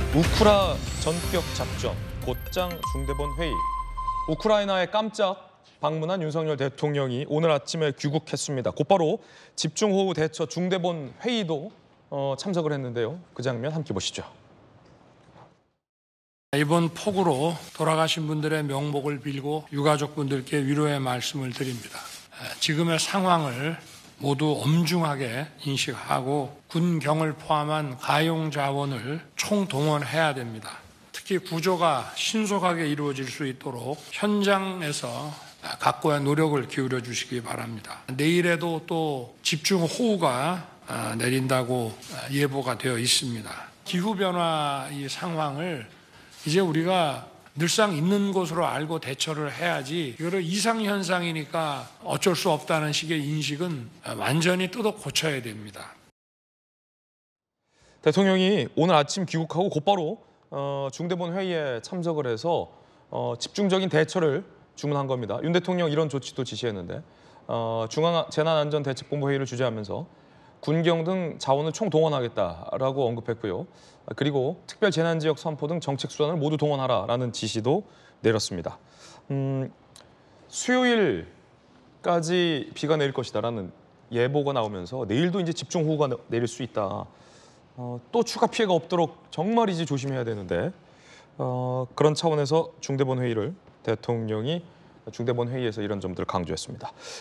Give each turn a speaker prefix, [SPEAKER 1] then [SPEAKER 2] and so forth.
[SPEAKER 1] 우크라 전격 작전, 곧장 중대본 회의. 우크라이나에 깜짝 방문한 윤석열 대통령이 오늘 아침에 귀국했습니다. 곧바로 집중호우 대처 중대본 회의도 참석을 했는데요. 그 장면 함께 보시죠.
[SPEAKER 2] 이번 폭우로 돌아가신 분들의 명복을 빌고 유가족분들께 위로의 말씀을 드립니다. 지금의 상황을 모두 엄중하게 인식하고 군경을 포함한 가용 자원을 총동원해야 됩니다. 특히 구조가 신속하게 이루어질 수 있도록 현장에서 각고의 노력을 기울여 주시기 바랍니다. 내일에도 또 집중호우가 내린다고 예보가 되어 있습니다. 기후변화 이 상황을 이제 우리가 늘상 있는 것으로 알고 대처를 해야지 이거를 이상현상이니까 어쩔 수 없다는 식의 인식은 완전히 뜯어 고쳐야 됩니다.
[SPEAKER 1] 대통령이 오늘 아침 귀국하고 곧바로 중대본 회의에 참석을 해서 집중적인 대처를 주문한 겁니다. 윤 대통령 이런 조치도 지시했는데 중앙재난안전대책본부 회의를 주재하면서 군경 등 자원을 총동원하겠다라고 언급했고요. 그리고 특별재난지역 선포 등 정책 수단을 모두 동원하라라는 지시도 내렸습니다. 수요일까지 비가 내릴 것이다라는 예보가 나오면서 내일도 이제 집중호우가 내릴 수 있다. 또 추가 피해가 없도록 정말 이제 조심해야 되는데 그런 차원에서 중대본 회의를 대통령이 중대본 회의에서 이런 점들을 강조했습니다.